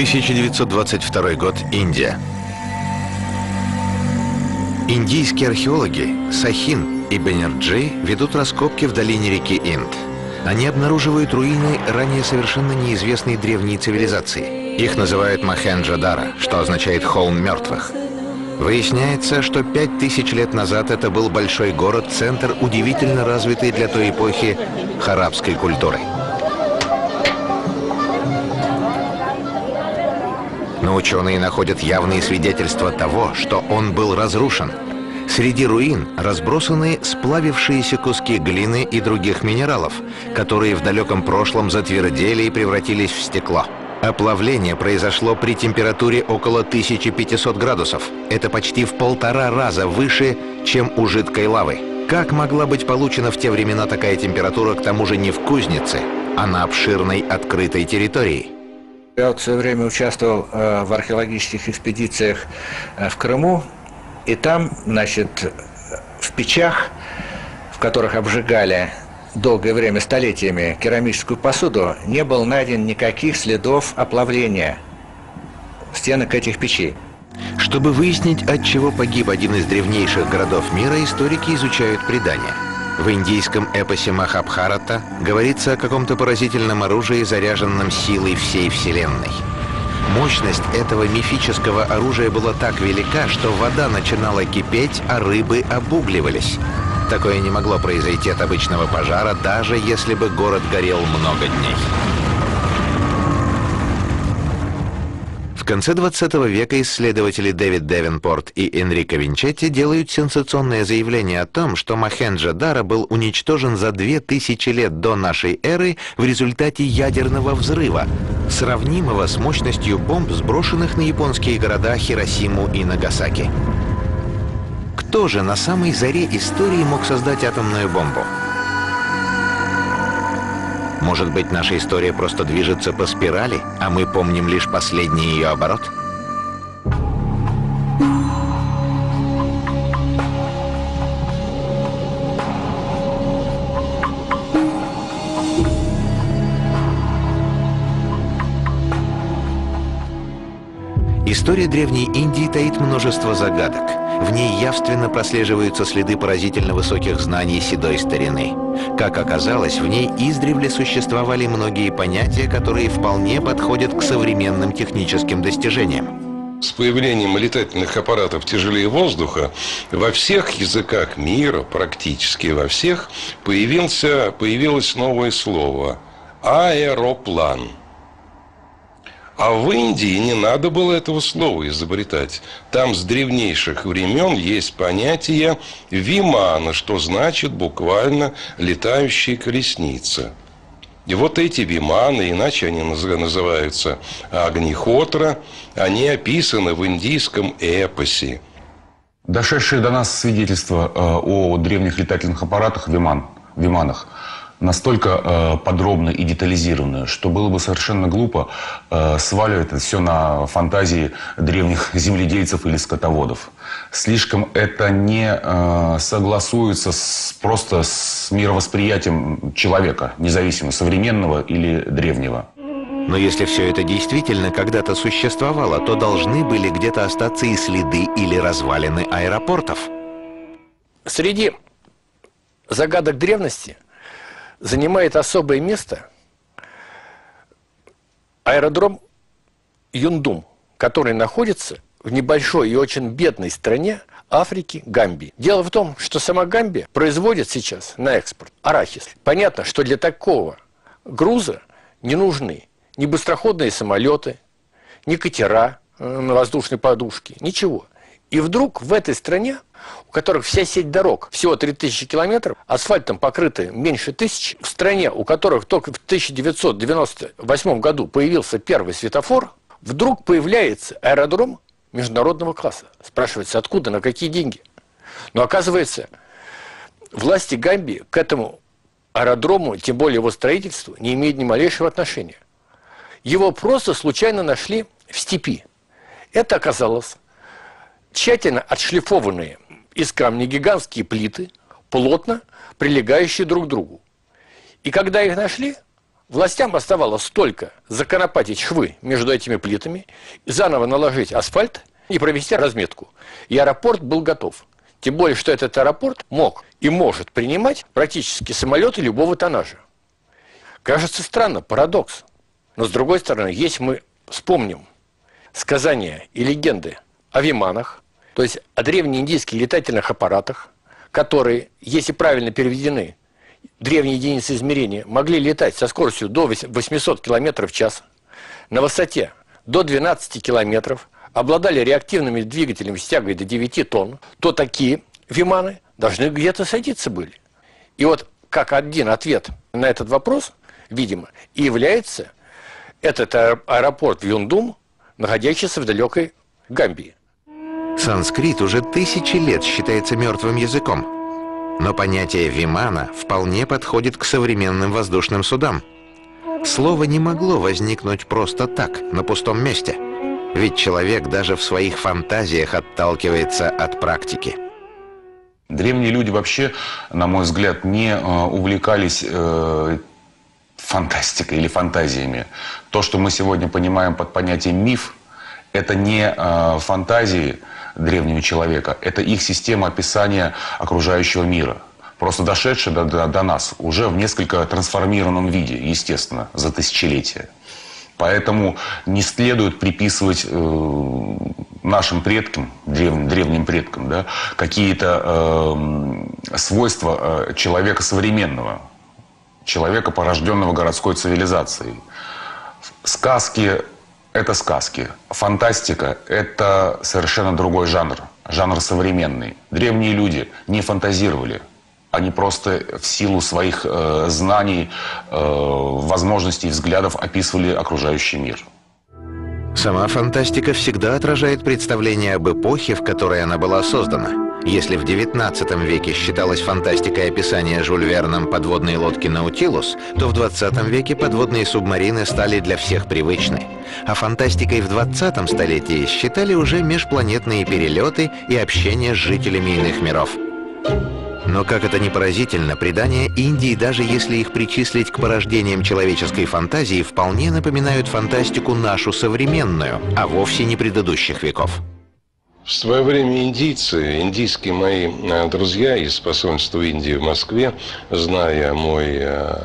1922 год, Индия. Индийские археологи Сахин и Бенерджи ведут раскопки в долине реки Инд. Они обнаруживают руины ранее совершенно неизвестной древней цивилизации. Их называют Мохенджо-Даро, что означает «холм мертвых». Выясняется, что 5000 лет назад это был большой город, центр удивительно развитой для той эпохи харабской культуры. Но ученые находят явные свидетельства того, что он был разрушен. Среди руин разбросаны сплавившиеся куски глины и других минералов, которые в далеком прошлом затвердели и превратились в стекло. Оплавление произошло при температуре около 1500 градусов. Это почти в 1,5 раза выше, чем у жидкой лавы. Как могла быть получена в те времена такая температура, к тому же не в кузнице, а на обширной открытой территории? Я вот в свое время участвовал в археологических экспедициях в Крыму, и там, значит, в печах, в которых обжигали долгое время, столетиями, керамическую посуду, не было найдено никаких следов оплавления стенок этих печей. Чтобы выяснить, от чего погиб один из древнейших городов мира, историки изучают предания. В индийском эпосе Махабхарата говорится о каком-то поразительном оружии, заряженном силой всей Вселенной. Мощность этого мифического оружия была так велика, что вода начинала кипеть, а рыбы обугливались. Такое не могло произойти от обычного пожара, даже если бы город горел много дней. В конце 20 века исследователи Дэвид Девенпорт и Энрико Винчетти делают сенсационное заявление о том, что Мохенджо-Даро был уничтожен за 2000 лет до нашей эры в результате ядерного взрыва, сравнимого с мощностью бомб, сброшенных на японские города Хиросиму и Нагасаки. Кто же на самой заре истории мог создать атомную бомбу? Может быть, наша история просто движется по спирали, а мы помним лишь последний ее оборот? История Древней Индии таит множество загадок. В ней явственно прослеживаются следы поразительно высоких знаний седой старины. Как оказалось, в ней издревле существовали многие понятия, которые вполне подходят к современным техническим достижениям. С появлением летательных аппаратов тяжелее воздуха во всех языках мира, практически во всех, появилось новое слово – аэроплан. А в Индии не надо было этого слова изобретать. Там с древнейших времен есть понятие «вимана», что значит буквально «летающая колесница». И вот эти виманы, иначе они называются Агнихотра, они описаны в индийском эпосе. Дошедшие до нас свидетельства о древних летательных аппаратах, виманах, настолько подробно и детализированы, что было бы совершенно глупо сваливать это все на фантазии древних земледельцев или скотоводов. Слишком это не согласуется просто с мировосприятием человека, независимо современного или древнего. Но если все это действительно когда-то существовало, то должны были где-то остаться и следы или развалины аэропортов. Среди загадок древности занимает особое место аэродром Юндум, который находится в небольшой и очень бедной стране Африки, Гамбии. Дело в том, что сама Гамбия производит сейчас на экспорт арахис. Понятно, что для такого груза не нужны ни быстроходные самолеты, ни катера на воздушной подушке, ничего. И вдруг в этой стране, у которых вся сеть дорог всего 3000 километров, асфальтом покрыты меньше 1000, в стране, у которых только в 1998 году появился первый светофор, вдруг появляется аэродром международного класса. Спрашивается, откуда, на какие деньги? Но оказывается, власти Гамбии к этому аэродрому, тем более его строительству, не имеют ни малейшего отношения. Его просто случайно нашли в степи. Это оказалось тщательно отшлифованные из камня гигантские плиты, плотно прилегающие друг к другу. И когда их нашли, Властям оставалось только законопатить швы между этими плитами, заново наложить асфальт и провести разметку. И аэропорт был готов. Тем более, что этот аэропорт мог и может принимать практически самолеты любого тоннажа. Кажется странно, парадокс. Но с другой стороны, если мы вспомним сказания и легенды о виманах, то есть о древнеиндийских летательных аппаратах, которые, если правильно переведены, древние единицы измерения, могли летать со скоростью до 800 км в час, на высоте до 12 километров, обладали реактивными двигателями с тягой до 9 тонн, то такие виманы должны где-то садиться были. И вот как один ответ на этот вопрос, видимо, и является этот аэропорт в Юндум, находящийся в далекой Гамбии. Санскрит уже тысячи лет считается мертвым языком. Но понятие «вимана» вполне подходит к современным воздушным судам. Слово не могло возникнуть просто так, на пустом месте. Ведь человек даже в своих фантазиях отталкивается от практики. Древние люди вообще, на мой взгляд, не увлекались фантастикой или фантазиями. То, что мы сегодня понимаем под понятием «миф», это не фантазии древнего человека, это их система описания окружающего мира, просто дошедшая до нас уже в несколько трансформированном виде, естественно, за тысячелетия. Поэтому не следует приписывать нашим предкам, древним предкам, да, какие-то свойства человека современного, человека, порожденного городской цивилизацией. Сказки – это сказки. Фантастика – это совершенно другой жанр, жанр современный. Древние люди не фантазировали. Они просто в силу своих знаний, возможностей, взглядов описывали окружающий мир. Сама фантастика всегда отражает представление об эпохе, в которой она была создана. Если в XIX веке считалось фантастикой описание Жюль Верном подводной лодки «Наутилус», то в XX веке подводные субмарины стали для всех привычны. А фантастикой в 20 столетии считали уже межпланетные перелеты и общение с жителями иных миров. Но, как это ни поразительно, предания Индии, даже если их причислить к порождениям человеческой фантазии, вполне напоминают фантастику нашу современную, а вовсе не предыдущих веков. В свое время индийские мои друзья из посольства Индии в Москве, зная мой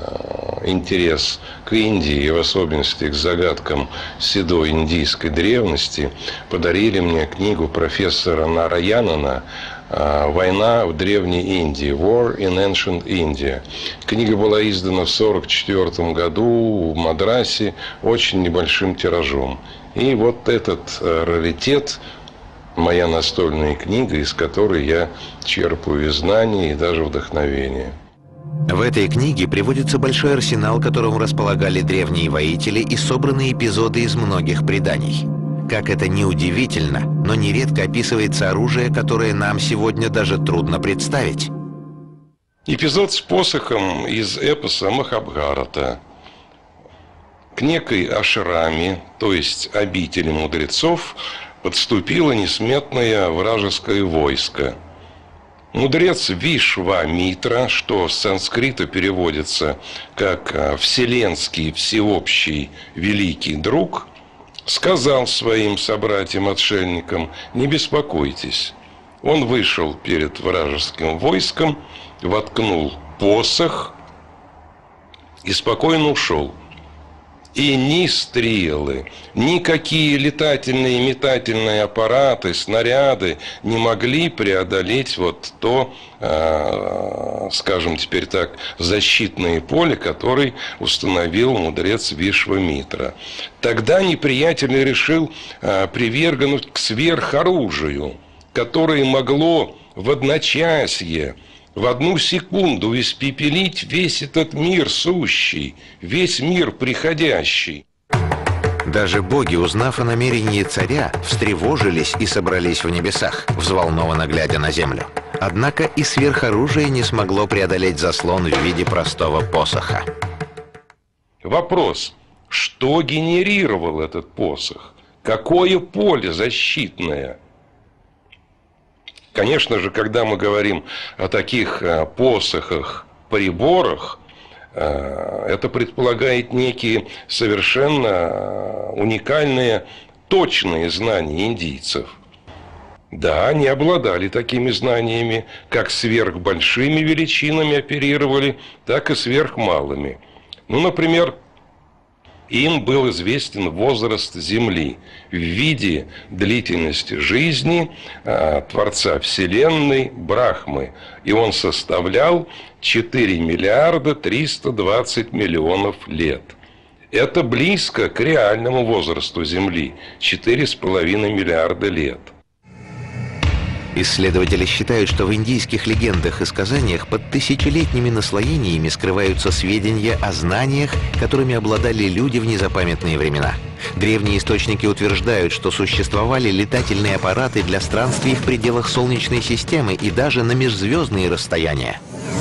интерес к Индии и в особенности к загадкам седой индийской древности, подарили мне книгу профессора Нараянана «Война в Древней Индии», «War in Ancient India». Книга была издана в 1944 году в Мадрасе очень небольшим тиражом. И вот этот раритет, моя настольная книга, из которой я черпаю и знания, и даже вдохновение. В этой книге приводится большой арсенал, которым располагали древние воители, и собраны эпизоды из многих преданий. Как это ни удивительно, но нередко описывается оружие, которое нам сегодня даже трудно представить. Эпизод с посохом из эпоса Махабхарата. К некой ашраме, то есть обители мудрецов, подступило несметное вражеское войско. Мудрец Вишвамитра, что с санскрита переводится как «вселенский, всеобщий, великий друг», сказал своим собратьям-отшельникам: «Не беспокойтесь». Он вышел перед вражеским войском, воткнул посох и спокойно ушел. И ни стрелы, никакие летательные и метательные аппараты, снаряды не могли преодолеть вот то, скажем теперь так, защитное поле, которое установил мудрец Вишвамитра. Тогда неприятель решил привергнуть к сверхоружию, которое могло в одночасье, в одну секунду испепелить весь этот мир сущий, весь мир приходящий. Даже боги, узнав о намерении царя, встревожились и собрались в небесах, взволнованно глядя на землю. Однако и сверхоружие не смогло преодолеть заслон в виде простого посоха. Вопрос: что генерировал этот посох? Какое поле защитное? Конечно же, когда мы говорим о таких посохах, приборах, Это предполагает некие совершенно уникальные, точные знания индийцев. Да, они обладали такими знаниями, как сверхбольшими величинами оперировали, так и сверхмалыми. Ну, например, им был известен возраст Земли в виде длительности жизни Творца Вселенной Брахмы. И он составлял 4 миллиарда 320 миллионов лет. Это близко к реальному возрасту Земли – 4,5 миллиарда лет. Исследователи считают, что в индийских легендах и сказаниях под тысячелетними наслоениями скрываются сведения о знаниях, которыми обладали люди в незапамятные времена. Древние источники утверждают, что существовали летательные аппараты для странствий в пределах Солнечной системы и даже на межзвездные расстояния.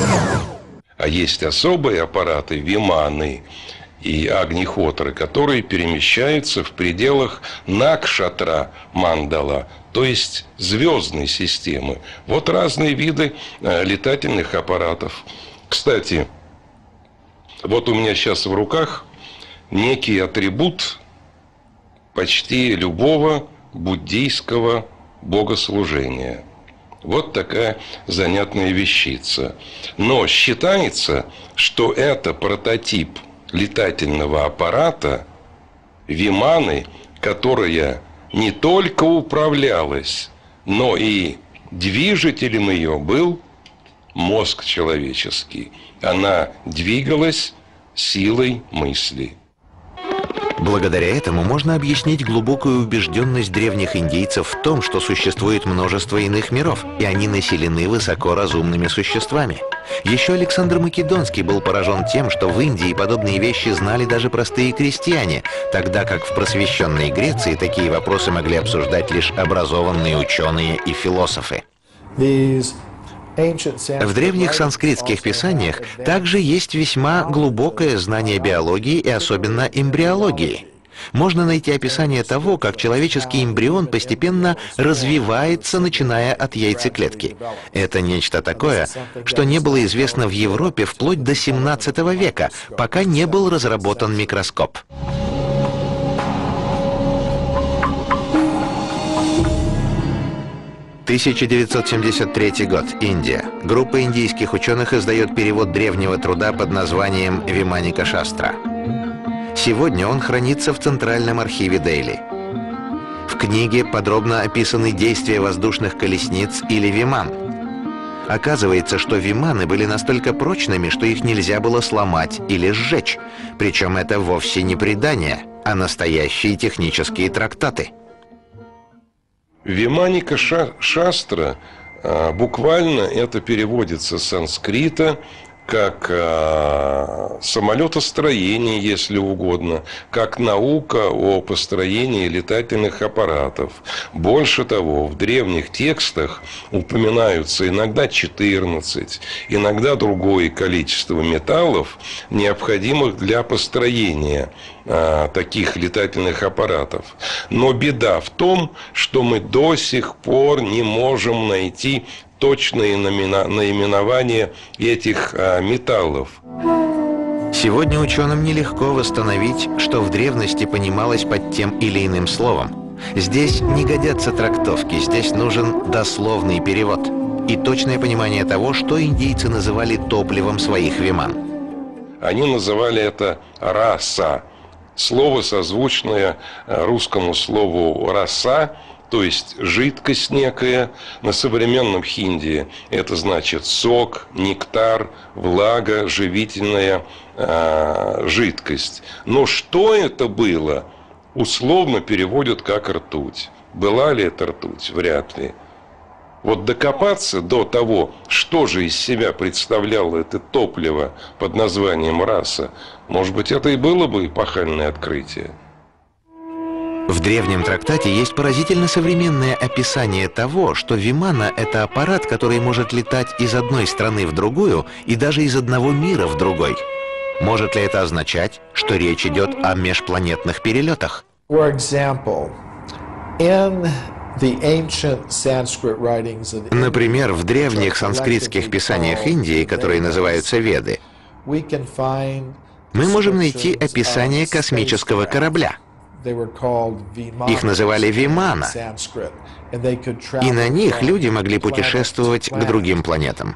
А есть особые аппараты, виманы и огнихотры, которые перемещаются в пределах Накшатра Мандала, то есть звездной системы. Вот разные виды летательных аппаратов. Кстати, вот у меня сейчас в руках некий атрибут почти любого буддийского богослужения. Вот такая занятная вещица. Но считается, что это прототип летательного аппарата виманы, которая не только управлялась, но и движителем ее был мозг человеческий. Она двигалась силой мысли. Благодаря этому можно объяснить глубокую убежденность древних индейцев в том, что существует множество иных миров, и они населены высокоразумными существами. Еще Александр Македонский был поражен тем, что в Индии подобные вещи знали даже простые крестьяне, тогда как в просвещенной Греции такие вопросы могли обсуждать лишь образованные ученые и философы. В древних санскритских писаниях также есть весьма глубокое знание биологии и особенно эмбриологии. Можно найти описание того, как человеческий эмбрион постепенно развивается, начиная от яйцеклетки. Это нечто такое, что не было известно в Европе вплоть до 17 века, пока не был разработан микроскоп. — 1973 год. Индия. Группа индийских ученых издает перевод древнего труда под названием «Виманика Шастра». Сегодня он хранится в Центральном архиве Дели. В книге подробно описаны действия воздушных колесниц или виман. Оказывается, что виманы были настолько прочными, что их нельзя было сломать или сжечь. Причем это вовсе не предания, а настоящие технические трактаты. Виманика Шастра, буквально это переводится с санскрита как самолетостроение, если угодно, как наука о построении летательных аппаратов. Больше того, в древних текстах упоминаются иногда 14, иногда другое количество металлов, необходимых для построения таких летательных аппаратов. Но беда в том, что мы до сих пор не можем найти точные наименования этих металлов. Сегодня ученым нелегко восстановить, что в древности понималось под тем или иным словом. Здесь не годятся трактовки, здесь нужен дословный перевод и точное понимание того, что индейцы называли топливом своих виман. Они называли это раса. Слово, созвучное русскому слову «роса», то есть жидкость некая. На современном хинди это значит сок, нектар, влага, живительная жидкость. Но что это было, условно переводят как ртуть. Была ли это ртуть? Вряд ли. Вот докопаться до того, что же из себя представляло это топливо под названием раса, может быть, это и было бы эпохальное открытие. В древнем трактате есть поразительно современное описание того, что вимана — это аппарат, который может летать из одной страны в другую и даже из одного мира в другой. Может ли это означать, что речь идет о межпланетных перелетах? Например, в древних санскритских писаниях Индии, которые называются Веды, Мы можем найти описание космического корабля. Их называли Вимана, и на них люди могли путешествовать к другим планетам.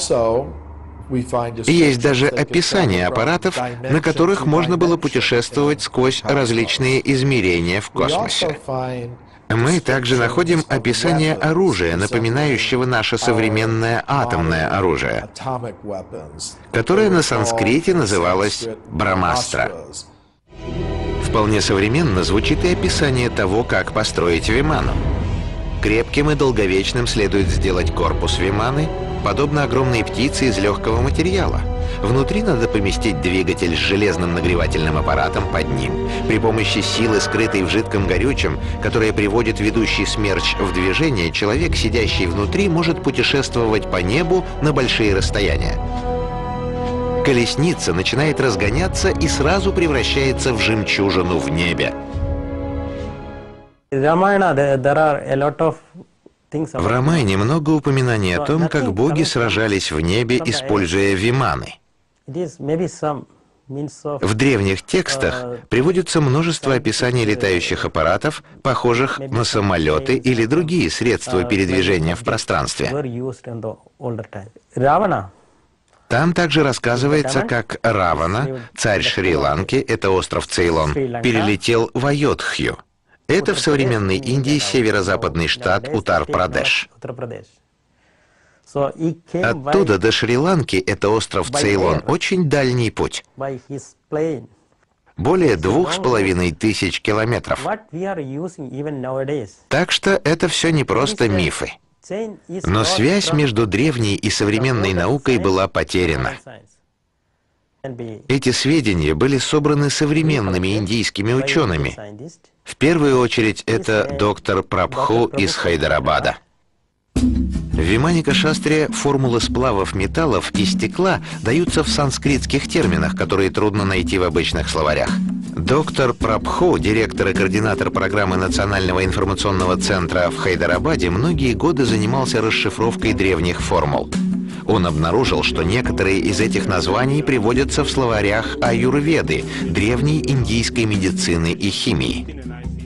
И есть даже описание аппаратов, на которых можно было путешествовать сквозь различные измерения в космосе. Мы также находим описание оружия, напоминающего наше современное атомное оружие, которое на санскрите называлось Брамастра. Вполне современно звучит и описание того, как построить Виману. Крепким и долговечным следует сделать корпус Виманы, подобно огромной птице из легкого материала. Внутри надо поместить двигатель с железным нагревательным аппаратом под ним. При помощи силы, скрытой в жидком горючем, которая приводит ведущий смерч в движение, человек, сидящий внутри, может путешествовать по небу на большие расстояния. Колесница начинает разгоняться и сразу превращается в жемчужину в небе. В Рамайне много упоминаний о том, как боги сражались в небе, используя виманы. В древних текстах приводится множество описаний летающих аппаратов, похожих на самолеты или другие средства передвижения в пространстве. Там также рассказывается, как Равана, царь Шри-Ланки, это остров Цейлон, перелетел в Айодхью. Это в современной Индии северо-западный штат Уттар-Прадеш. Оттуда до Шри-Ланки, это остров Цейлон, очень дальний путь. Более 2500 километров. Так что это все не просто мифы. Но связь между древней и современной наукой была потеряна. Эти сведения были собраны современными индийскими учеными. В первую очередь это доктор Прабху из Хайдарабада. В Виманика-шастре формулы сплавов металлов и стекла даются в санскритских терминах, которые трудно найти в обычных словарях. Доктор Прабху, директор и координатор программы Национального информационного центра в Хайдарабаде, многие годы занимался расшифровкой древних формул. Он обнаружил, что некоторые из этих названий приводятся в словарях аюрведы, древней индийской медицины и химии.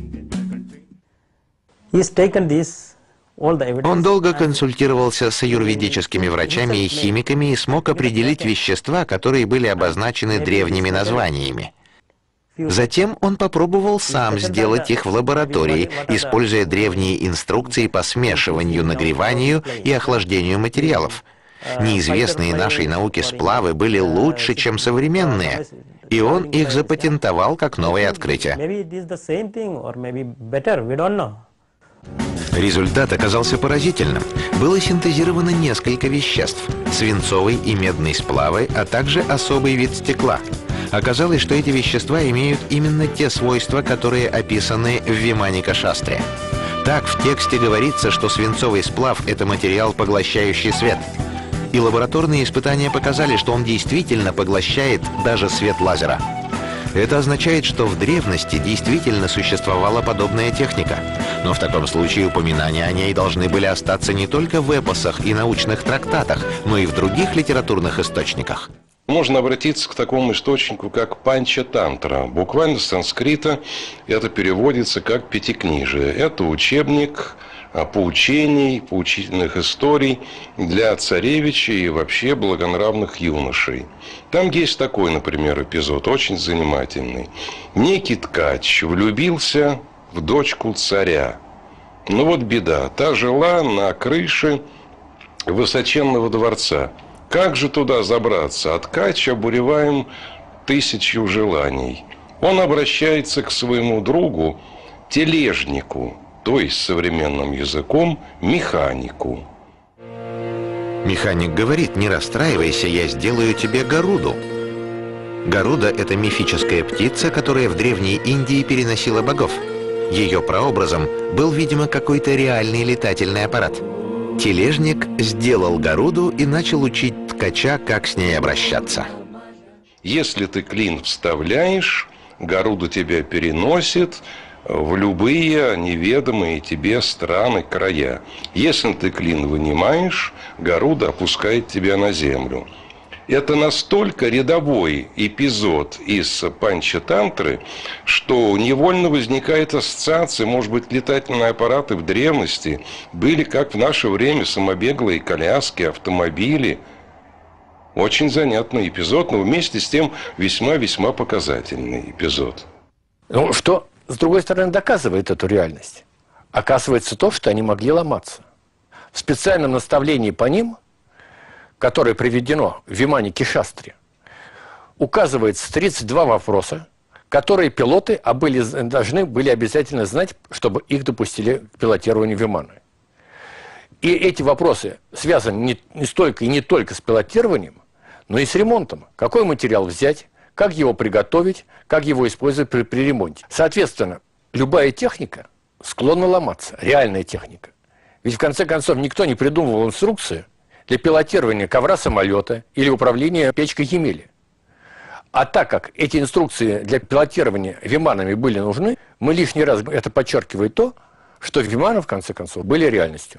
Он долго консультировался с аюрведическими врачами и химиками и смог определить вещества, которые были обозначены древними названиями. Затем он попробовал сам сделать их в лаборатории, используя древние инструкции по смешиванию, нагреванию и охлаждению материалов. Неизвестные нашей науке сплавы были лучше, чем современные, и он их запатентовал как новое открытие. Результат оказался поразительным. Было синтезировано несколько веществ – свинцовый и медный сплавы, а также особый вид стекла. Оказалось, что эти вещества имеют именно те свойства, которые описаны в Виманика-шастре. Так, в тексте говорится, что свинцовый сплав – это материал, поглощающий свет. И лабораторные испытания показали, что он действительно поглощает даже свет лазера. Это означает, что в древности действительно существовала подобная техника. Но в таком случае упоминания о ней должны были остаться не только в эпосах и научных трактатах, но и в других литературных источниках. Можно обратиться к такому источнику, как Панча-тантра. Буквально с санскрита это переводится как пятикнижие. Это учебник поучений, поучительных историй для царевичей и вообще благонравных юношей. Там есть такой, например, эпизод, очень занимательный. Некий ткач влюбился в дочку царя. Ну вот беда, та жила на крыше высоченного дворца. Как же туда забраться? А ткач обуреваем 1000 желаний. Он обращается к своему другу, тележнику, то есть современным языком механику. Механик говорит: не расстраивайся, я сделаю тебе Гаруду. Гаруда – это мифическая птица, которая в Древней Индии переносила богов. Ее прообразом был, видимо, какой-то реальный летательный аппарат. Тележник сделал Гаруду и начал учить ткача, как с ней обращаться. Если ты клин вставляешь, Гаруда тебя переносит в любые неведомые тебе страны, края. Если ты клин вынимаешь, Гаруда опускает тебя на землю. Это настолько рядовой эпизод из Панчатантры, что невольно возникает ассоциация, может быть, летательные аппараты в древности были, как в наше время, самобеглые коляски, автомобили. Очень занятный эпизод, но вместе с тем весьма-весьма показательный эпизод. Ну, что, с другой стороны, доказывает эту реальность? Оказывается то, что они могли ломаться. В специальном наставлении по ним, которое приведено в Виманике Шастре, указывается 32 вопроса, которые пилоты должны были обязательно знать, чтобы их допустили к пилотированию Вимана. И эти вопросы связаны не столько и не только с пилотированием, но и с ремонтом. Какой материал взять, как его приготовить, как его использовать при ремонте. Соответственно, любая техника склонна ломаться, реальная техника. Ведь в конце концов никто не придумывал инструкции для пилотирования ковра самолета или управления печкой Емели. А так как эти инструкции для пилотирования Виманами были нужны, мы лишний раз это подчеркивает то, что Виманы в конце концов были реальностью.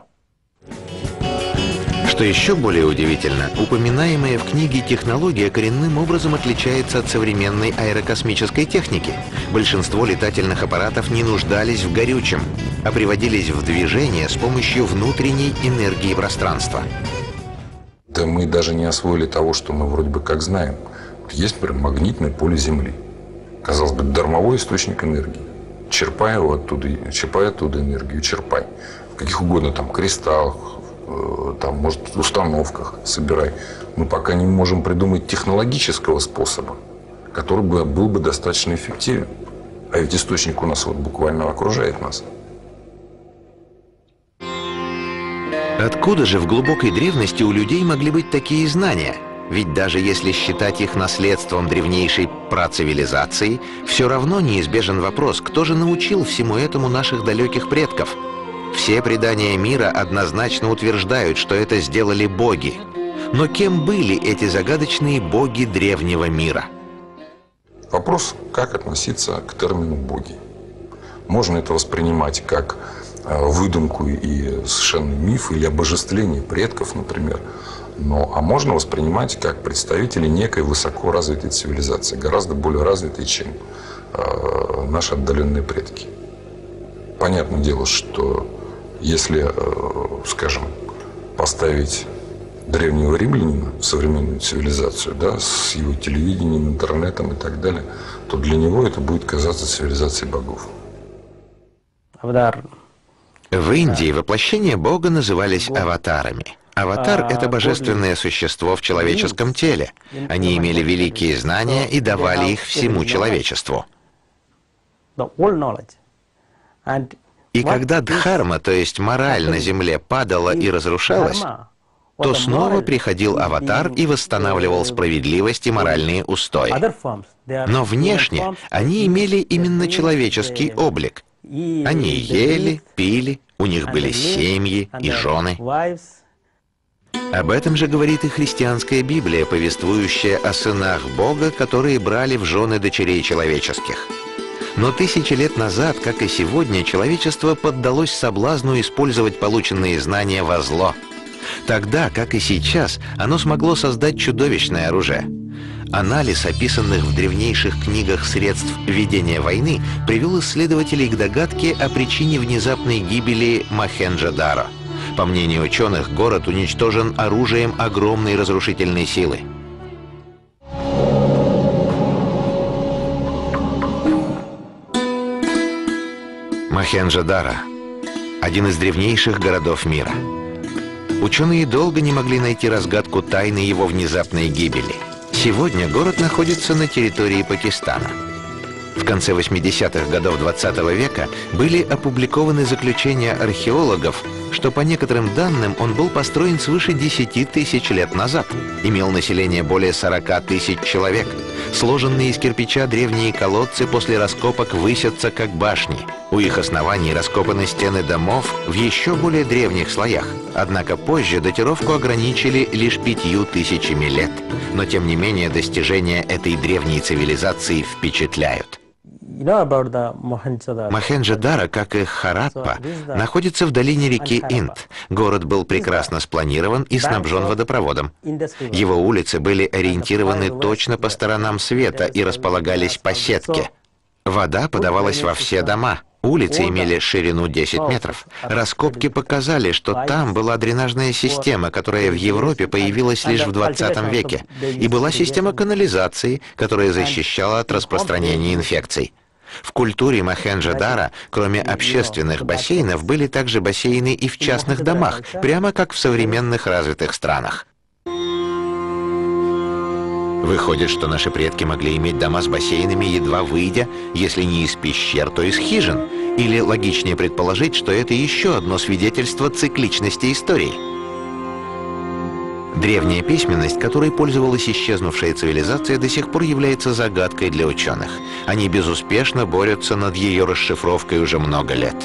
Что еще более удивительно, упоминаемая в книге технология коренным образом отличается от современной аэрокосмической техники. Большинство летательных аппаратов не нуждались в горючем, а приводились в движение с помощью внутренней энергии пространства. Да мы даже не освоили того, что мы вроде бы как знаем. Есть, например, магнитное поле Земли. Казалось бы, дармовой источник энергии. Черпай оттуда энергию, черпай. В каких угодно там кристаллах, там, может, установках собирай. Мы пока не можем придумать технологического способа, который был бы достаточно эффективен. А ведь источник у нас вот буквально окружает нас. Откуда же в глубокой древности у людей могли быть такие знания? Ведь даже если считать их наследством древнейшей працивилизации, все равно неизбежен вопрос, кто же научил всему этому наших далеких предков? Все предания мира однозначно утверждают, что это сделали боги. Но кем были эти загадочные боги древнего мира? Вопрос, как относиться к термину «боги». Можно это воспринимать как выдумку и совершенный миф или обожествление предков, например. А можно воспринимать как представители некой высоко развитой цивилизации, гораздо более развитой, чем наши отдаленные предки. Понятное дело, что если, скажем, поставить древнего римлянина в современную цивилизацию, да, с его телевидением, интернетом и так далее, то для него это будет казаться цивилизацией богов. В Индии воплощения Бога назывались аватарами. Аватар — это божественное существо в человеческом теле. Они имели великие знания и давали их всему человечеству. И когда дхарма, то есть мораль на земле, падала и разрушалась, то снова приходил аватар и восстанавливал справедливость и моральные устои. Но внешне они имели именно человеческий облик. Они ели, пили, у них были семьи и жены. Об этом же говорит и христианская Библия, повествующая о сынах Бога, которые брали в жены дочерей человеческих. Но 1000 лет назад, как и сегодня, человечество поддалось соблазну использовать полученные знания во зло. Тогда, как и сейчас, оно смогло создать чудовищное оружие. Анализ описанных в древнейших книгах средств ведения войны привел исследователей к догадке о причине внезапной гибели Мохенджо-Даро. По мнению ученых, город уничтожен оружием огромной разрушительной силы. Мохенджо-Даро – один из древнейших городов мира. Ученые долго не могли найти разгадку тайны его внезапной гибели. Сегодня город находится на территории Пакистана. В конце 80-х годов 20 века были опубликованы заключения археологов, что по некоторым данным он был построен свыше 10 тысяч лет назад, имел население более 40 тысяч человек. Сложенные из кирпича древние колодцы после раскопок высятся как башни. У их оснований раскопаны стены домов в еще более древних слоях. Однако позже датировку ограничили лишь 5000 лет. Но тем не менее достижения этой древней цивилизации впечатляют. Мохенджо-Даро, как и Хараппа, находится в долине реки Инд. Город был прекрасно спланирован и снабжен водопроводом. Его улицы были ориентированы точно по сторонам света и располагались по сетке. Вода подавалась во все дома. Улицы имели ширину 10 метров. Раскопки показали, что там была дренажная система, которая в Европе появилась лишь в 20 веке, и была система канализации, которая защищала от распространения инфекций. В культуре Мохенджо-Даро, кроме общественных бассейнов, были также бассейны и в частных домах, прямо как в современных развитых странах. Выходит, что наши предки могли иметь дома с бассейнами, едва выйдя, если не из пещер, то из хижин. Или логичнее предположить, что это еще одно свидетельство цикличности истории. Древняя письменность, которой пользовалась исчезнувшая цивилизация, до сих пор является загадкой для ученых. Они безуспешно борются над ее расшифровкой уже много лет.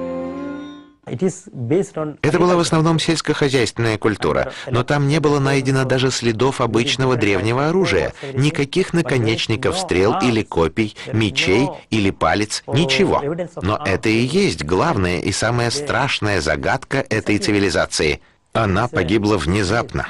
Это была в основном сельскохозяйственная культура, но там не было найдено даже следов обычного древнего оружия, никаких наконечников стрел или копий, мечей или палец, ничего. Но это и есть главная и самая страшная загадка этой цивилизации. Она погибла внезапно.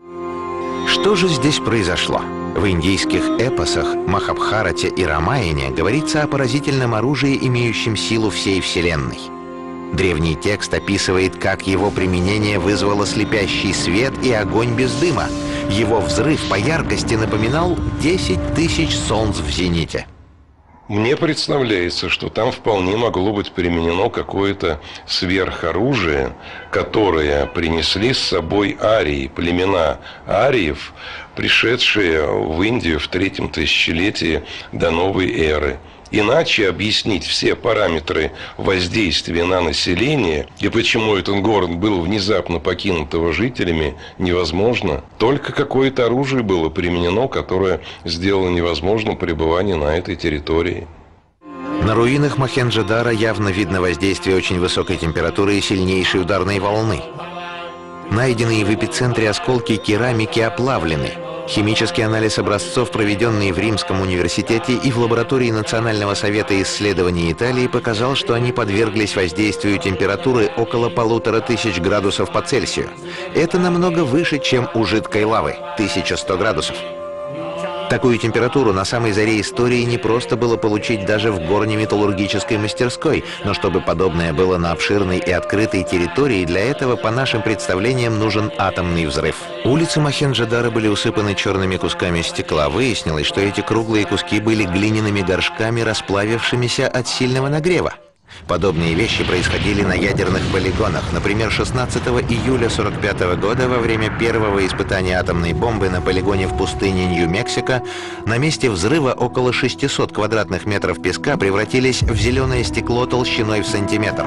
Что же здесь произошло? В индийских эпосах Махабхарате и Рамаяне говорится о поразительном оружии, имеющем силу всей Вселенной. Древний текст описывает, как его применение вызвало слепящий свет и огонь без дыма. Его взрыв по яркости напоминал 10 000 солнц в зените. Мне представляется, что там вполне могло быть применено какое-то сверхоружие, которое принесли с собой арии, племена ариев, пришедшие в Индию в 3-м тысячелетии до новой эры. Иначе объяснить все параметры воздействия на население и почему этот город был внезапно покинут его жителями невозможно. Только какое-то оружие было применено, которое сделало невозможным пребывание на этой территории. На руинах Мохенджо-Даро явно видно воздействие очень высокой температуры и сильнейшей ударной волны. Найденные в эпицентре осколки керамики оплавлены. Химический анализ образцов, проведенный в Римском университете и в лаборатории Национального совета исследований Италии, показал, что они подверглись воздействию температуры около 1500 градусов по Цельсию. Это намного выше, чем у жидкой лавы – 1100 градусов. Такую температуру на самой заре истории не просто было получить даже в горно-металлургической мастерской, но чтобы подобное было на обширной и открытой территории, для этого, по нашим представлениям, нужен атомный взрыв. Улицы Мохенджо-Даро были усыпаны черными кусками стекла. Выяснилось, что эти круглые куски были глиняными горшками, расплавившимися от сильного нагрева. Подобные вещи происходили на ядерных полигонах. Например, 16 июля 1945 года во время первого испытания атомной бомбы на полигоне в пустыне Нью-Мексико на месте взрыва около 600 квадратных метров песка превратились в зеленое стекло толщиной в сантиметр.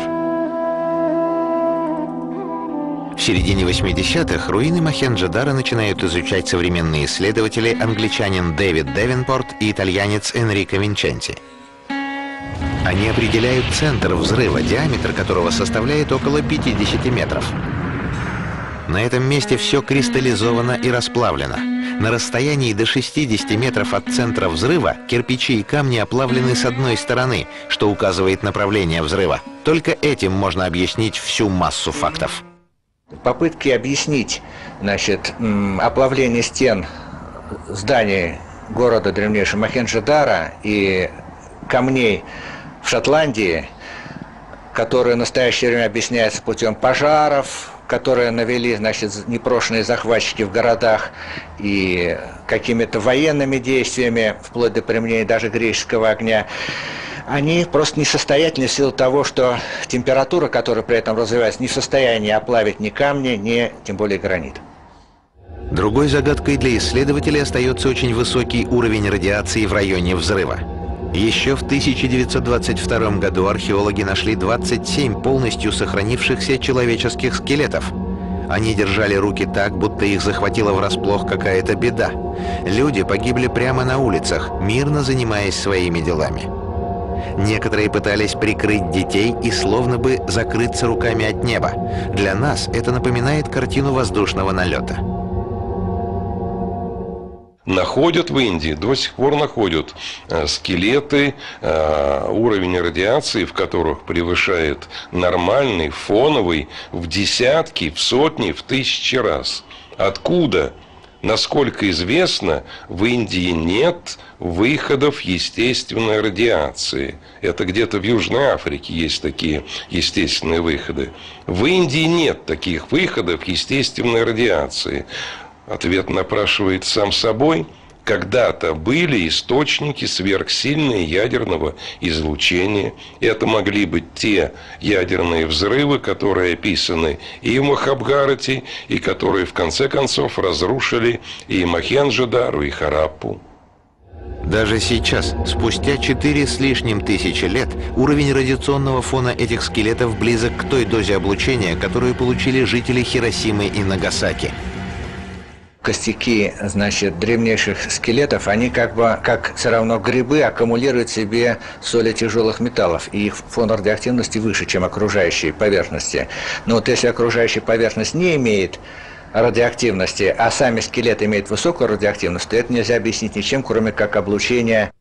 В середине 80-х руины Мохенджо-Даро начинают изучать современные исследователи, англичанин Дэвид Девенпорт и итальянец Энрико Винченти. Они определяют центр взрыва, диаметр которого составляет около 50 метров. На этом месте все кристаллизовано и расплавлено. На расстоянии до 60 метров от центра взрыва кирпичи и камни оплавлены с одной стороны, что указывает направление взрыва. Только этим можно объяснить всю массу фактов. Попытки объяснить, оплавление стен зданий города древнейшего Мохенджо-Даро и камней в Шотландии, которые в настоящее время объясняются путем пожаров, которые навели, непрошенные захватчики в городах, и какими-то военными действиями, вплоть до применения даже греческого огня, они просто несостоятельны в силу того, что температура, которая при этом развивается, не в состоянии оплавить ни камни, ни тем более гранит. Другой загадкой для исследователей остается очень высокий уровень радиации в районе взрыва. Еще в 1922 году археологи нашли 27 полностью сохранившихся человеческих скелетов. Они держали руки так, будто их захватила врасплох какая-то беда. Люди погибли прямо на улицах, мирно занимаясь своими делами. Некоторые пытались прикрыть детей и словно бы закрыться руками от неба. Для нас это напоминает картину воздушного налета. Находят в Индии, до сих пор находят скелеты, уровень радиации в которых превышает нормальный, фоновый в десятки, в сотни, в тысячи раз. Откуда? Насколько известно, в Индии нет выходов естественной радиации. Это где-то в Южной Африке есть такие естественные выходы. В Индии нет таких выходов естественной радиации. Ответ напрашивает сам собой. Когда-то были источники сверхсильного ядерного излучения. Это могли быть те ядерные взрывы, которые описаны и в Махабхарате, и которые в конце концов разрушили и Мохенджо-Дару, и Хараппу. Даже сейчас, спустя 4 с лишним тысячи лет, уровень радиационного фона этих скелетов близок к той дозе облучения, которую получили жители Хиросимы и Нагасаки. Костяки, значит, древнейших скелетов, они как все равно грибы, аккумулируют в себе соли тяжелых металлов, и их фон радиоактивности выше, чем окружающей поверхности. Но вот если окружающая поверхность не имеет радиоактивности, а сами скелеты имеют высокую радиоактивность, то это нельзя объяснить ничем, кроме как облучение.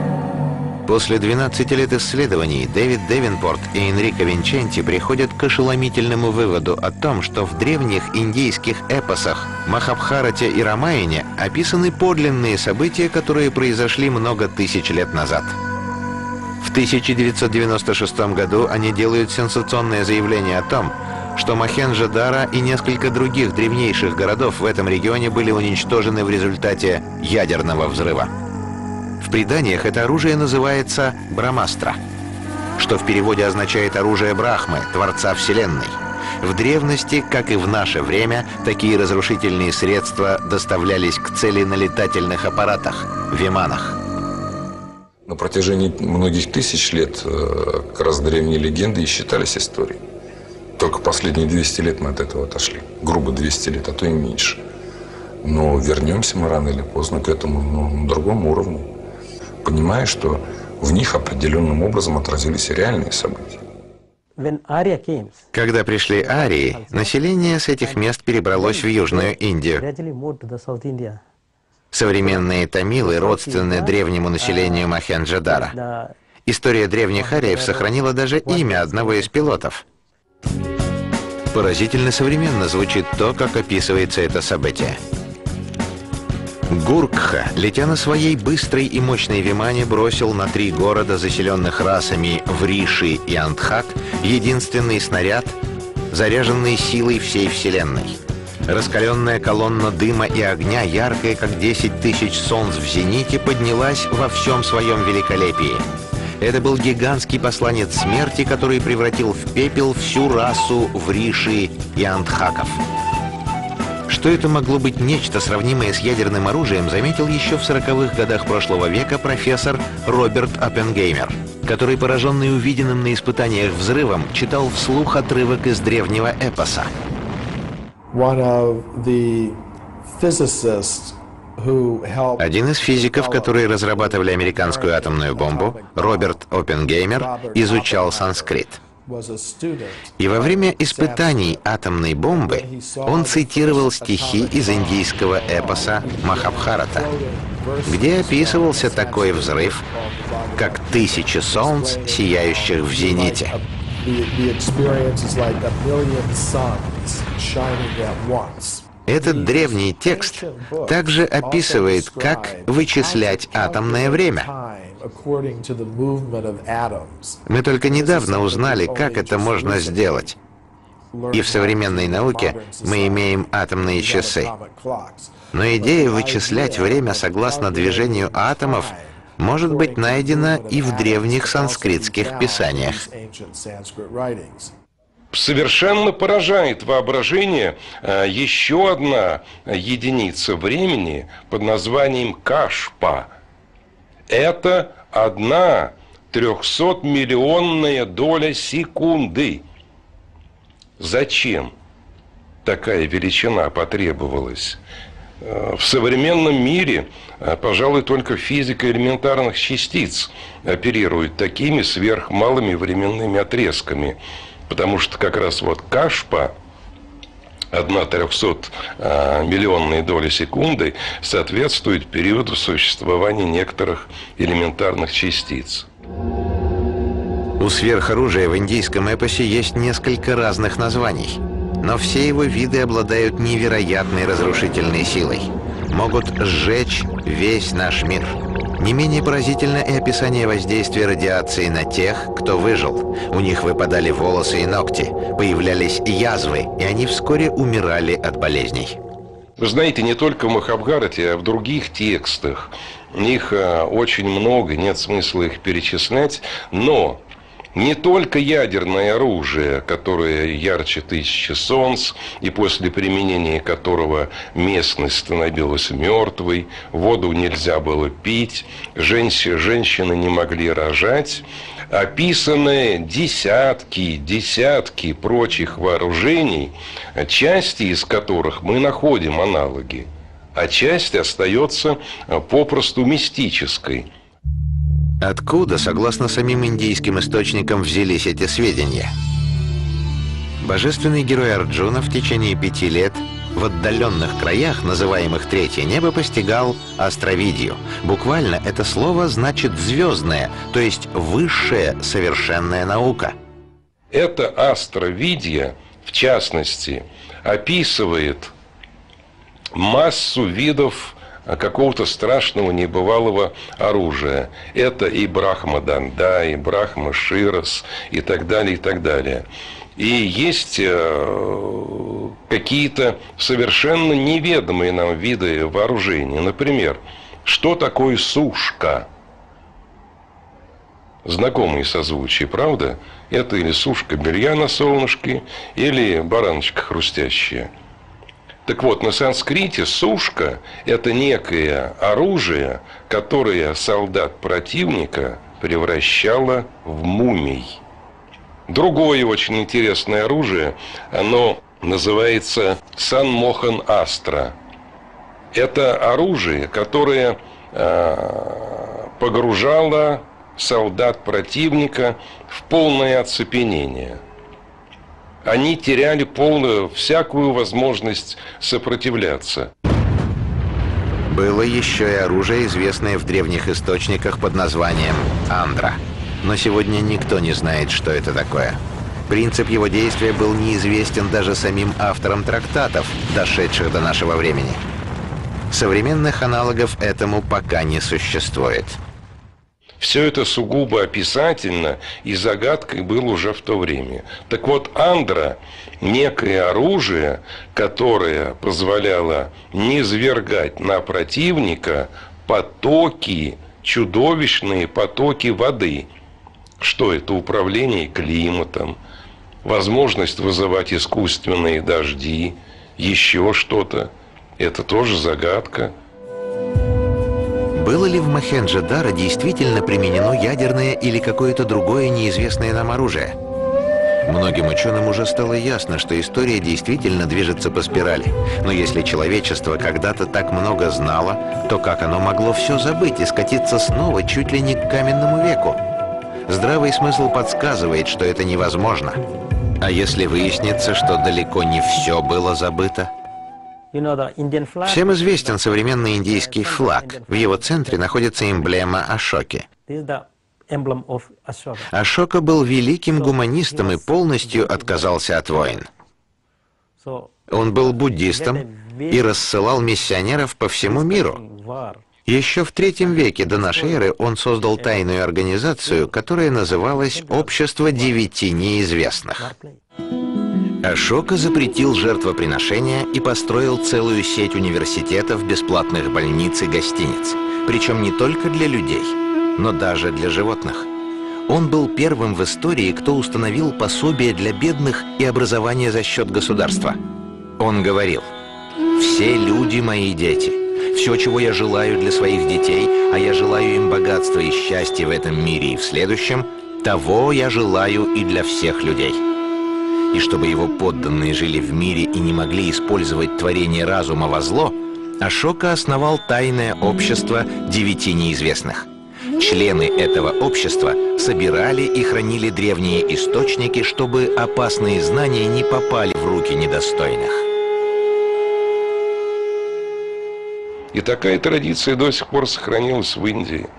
После 12 лет исследований Дэвид Девинпорт и Энрико Винченти приходят к ошеломительному выводу о том, что в древних индийских эпосах Махабхарате и Рамаяне описаны подлинные события, которые произошли много тысяч лет назад. В 1996 году они делают сенсационное заявление о том, что Мохенджо-Даро и несколько других древнейших городов в этом регионе были уничтожены в результате ядерного взрыва. В преданиях это оружие называется Брамастра, что в переводе означает «оружие Брахмы», Творца Вселенной. В древности, как и в наше время, такие разрушительные средства доставлялись к цели на летательных аппаратах, виманах. На протяжении многих тысяч лет как раз древние легенды и считались историей. Только последние 200 лет мы от этого отошли. Грубо 200 лет, а то и меньше. Но вернемся мы рано или поздно к этому, на другом уровне, понимая, что в них определенным образом отразились и реальные события. Когда пришли арии, население с этих мест перебралось в Южную Индию. Современные тамилы родственны древнему населению Мохенджо-Даро. История древних ариев сохранила даже имя одного из пилотов. Поразительно современно звучит то, как описывается это событие. Гуркха, летя на своей быстрой и мощной вимане, бросил на 3 города, заселенных расами Вриши и Андхак, единственный снаряд, заряженный силой всей Вселенной. Раскаленная колонна дыма и огня, яркая, как 10 тысяч солнц в зените, поднялась во всем своем великолепии. Это был гигантский посланец смерти, который превратил в пепел всю расу Вриши и Андхаков. Что это могло быть нечто сравнимое с ядерным оружием, заметил еще в 40-х годах прошлого века профессор Роберт Оппенгеймер, который, пораженный увиденным на испытаниях взрывом, читал вслух отрывок из древнего эпоса. Один из физиков, которые разрабатывали американскую атомную бомбу, Роберт Оппенгеймер, изучал санскрит. И во время испытаний атомной бомбы он цитировал стихи из индийского эпоса Махабхарата, где описывался такой взрыв, как 1000 солнц, сияющих в зените. Этот древний текст также описывает, как вычислять атомное время. Мы только недавно узнали, как это можно сделать. И в современной науке мы имеем атомные часы. Но идея вычислять время согласно движению атомов может быть найдена и в древних санскритских писаниях. Совершенно поражает воображение еще одна единица времени под названием Кашпа. Это 1 300-миллионная доля секунды. Зачем такая величина потребовалась? В современном мире, пожалуй, только физика элементарных частиц оперирует такими сверхмалыми временными отрезками. Потому что как раз вот Кашпа 1/300-миллионной доли секунды соответствует периоду существования некоторых элементарных частиц. У сверхоружия в индийском эпосе есть несколько разных названий, но все его виды обладают невероятной разрушительной силой. Могут сжечь весь наш мир. Не менее поразительно и описание воздействия радиации на тех, кто выжил. У них выпадали волосы и ногти, появлялись язвы, и они вскоре умирали от болезней. Вы знаете, не только в Махабхарате, а в других текстах. Их очень много, нет смысла их перечислять, но не только ядерное оружие, которое ярче 1000 солнц, и после применения которого местность становилась мертвой, воду нельзя было пить, женщины не могли рожать, описаны десятки прочих вооружений, части из которых мы находим аналоги, а часть остается попросту мистической. Откуда, согласно самим индийским источникам, взялись эти сведения? Божественный герой Арджуна в течение 5 лет в отдаленных краях, называемых Третье небо, постигал астровидию. Буквально это слово значит «звездная», то есть высшая совершенная наука. Это астровидия, в частности, описывает массу видов какого-то страшного небывалого оружия. Это и Брахма-Данда, и Брахма-Ширас, и так далее, и так далее. И есть какие-то совершенно неведомые нам виды вооружения. Например, что такое сушка? Знакомые созвучия, правда? Это или сушка белья на солнышке, или бараночка хрустящая. Так вот, на санскрите сушка – это некое оружие, которое солдат противника превращало в мумий. Другое очень интересное оружие, оно называется Санмохан-Астра. Это оружие, которое погружало солдат противника в полное оцепенение. Они теряли всякую возможность сопротивляться. Было еще и оружие, известное в древних источниках под названием Андра. Но сегодня никто не знает, что это такое. Принцип его действия был неизвестен даже самим авторам трактатов, дошедших до нашего времени. Современных аналогов этому пока не существует. Все это сугубо описательно и загадкой было уже в то время. Так вот, Андра – некое оружие, которое позволяло низвергать на противника потоки, чудовищные потоки воды. Что это? Управление климатом, возможность вызывать искусственные дожди, еще что-то. Это тоже загадка. Было ли в Мохенджо-Даро действительно применено ядерное или какое-то другое неизвестное нам оружие? Многим ученым уже стало ясно, что история действительно движется по спирали. Но если человечество когда-то так много знало, то как оно могло все забыть и скатиться снова чуть ли не к каменному веку? Здравый смысл подсказывает, что это невозможно. А если выяснится, что далеко не все было забыто? Всем известен современный индийский флаг. В его центре находится эмблема Ашоки. Ашока был великим гуманистом и полностью отказался от войн. Он был буддистом и рассылал миссионеров по всему миру. Еще в III веке до нашей эры он создал тайную организацию, которая называлась «Общество 9 неизвестных». Ашока запретил жертвоприношения и построил целую сеть университетов, бесплатных больниц и гостиниц. Причем не только для людей, но даже для животных. Он был первым в истории, кто установил пособие для бедных и образование за счет государства. Он говорил: «Все люди мои дети. Все, чего я желаю для своих детей, а я желаю им богатства и счастья в этом мире и в следующем, того я желаю и для всех людей». И чтобы его подданные жили в мире и не могли использовать творение разума во зло, Ашока основал тайное общество 9 неизвестных. Члены этого общества собирали и хранили древние источники, чтобы опасные знания не попали в руки недостойных. И такая традиция до сих пор сохранилась в Индии.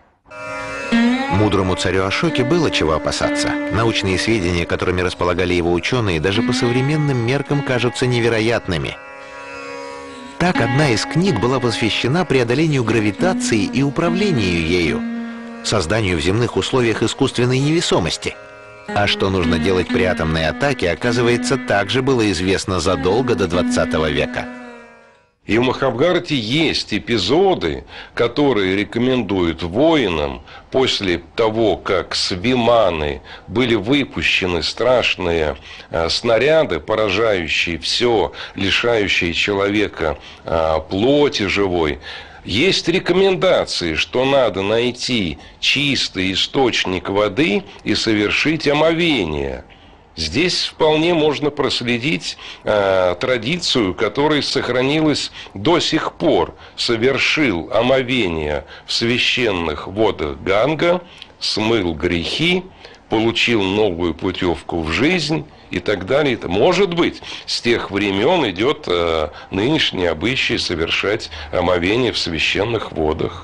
Мудрому царю Ашоке было чего опасаться. Научные сведения, которыми располагали его ученые, даже по современным меркам кажутся невероятными. Так, одна из книг была посвящена преодолению гравитации и управлению ею, созданию в земных условиях искусственной невесомости. А что нужно делать при атомной атаке, оказывается, также было известно задолго до 20 века. И в Махабхарате есть эпизоды, которые рекомендуют воинам после того, как с Виманы были выпущены страшные снаряды, поражающие все, лишающие человека плоти живой. Есть рекомендации, что надо найти чистый источник воды и совершить омовение. Здесь вполне можно проследить традицию, которая сохранилась до сих пор. Совершил омовение в священных водах Ганга, смыл грехи, получил новую путевку в жизнь и так далее. Может быть, с тех времен идет нынешний обычай совершать омовение в священных водах.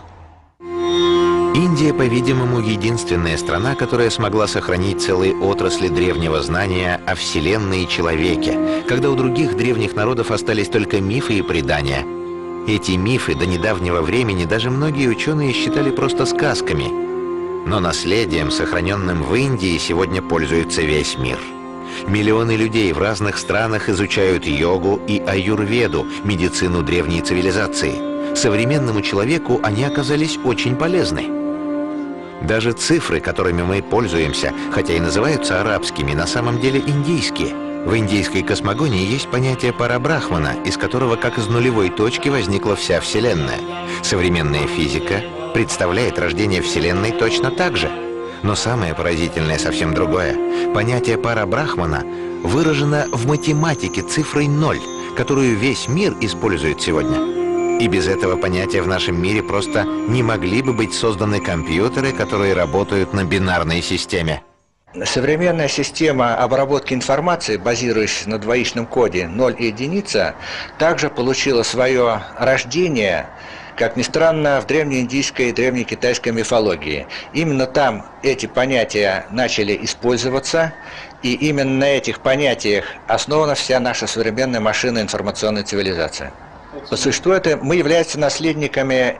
Индия, по-видимому, единственная страна, которая смогла сохранить целые отрасли древнего знания о Вселенной и человеке, когда у других древних народов остались только мифы и предания. Эти мифы до недавнего времени даже многие ученые считали просто сказками. Но наследием, сохраненным в Индии, сегодня пользуется весь мир. Миллионы людей в разных странах изучают йогу и аюрведу, медицину древней цивилизации. Современному человеку они оказались очень полезны. Даже цифры, которыми мы пользуемся, хотя и называются арабскими, на самом деле индийские. В индийской космогонии есть понятие парабрахмана, из которого как из нулевой точки возникла вся Вселенная. Современная физика представляет рождение Вселенной точно так же. Но самое поразительное совсем другое. Понятие парабрахмана выражено в математике цифрой 0, которую весь мир использует сегодня. И без этого понятия в нашем мире просто не могли бы быть созданы компьютеры, которые работают на бинарной системе. Современная система обработки информации, базирующаяся на двоичном коде 0 и 1, также получила свое рождение, как ни странно, в древнеиндийской и древнекитайской мифологии. Именно там эти понятия начали использоваться, и именно на этих понятиях основана вся наша современная машинная информационная цивилизация. По существу это мы являемся наследниками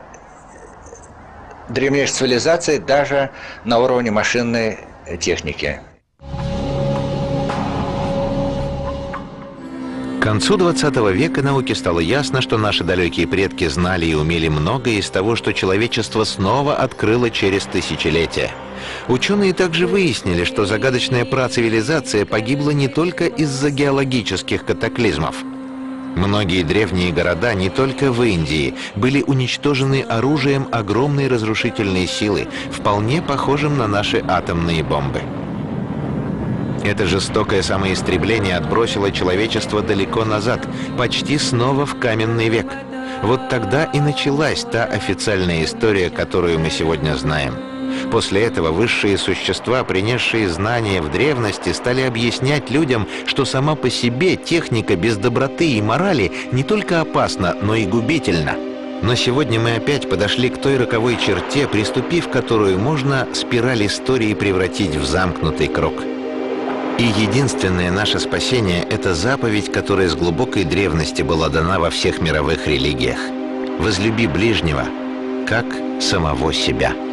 древнейшей цивилизации даже на уровне машинной техники. К концу 20 века науке стало ясно, что наши далекие предки знали и умели многое из того, что человечество снова открыло через тысячелетия. Ученые также выяснили, что загадочная працивилизация погибла не только из-за геологических катаклизмов. Многие древние города не только в Индии были уничтожены оружием огромной разрушительной силы, вполне похожим на наши атомные бомбы. Это жестокое самоистребление отбросило человечество далеко назад, почти снова в каменный век. Вот тогда и началась та официальная история, которую мы сегодня знаем. После этого высшие существа, принесшие знания в древности, стали объяснять людям, что сама по себе техника без доброты и морали не только опасна, но и губительна. Но сегодня мы опять подошли к той роковой черте, приступив которую можно спираль истории превратить в замкнутый круг. И единственное наше спасение – это заповедь, которая с глубокой древности была дана во всех мировых религиях. Возлюби ближнего, как самого себя.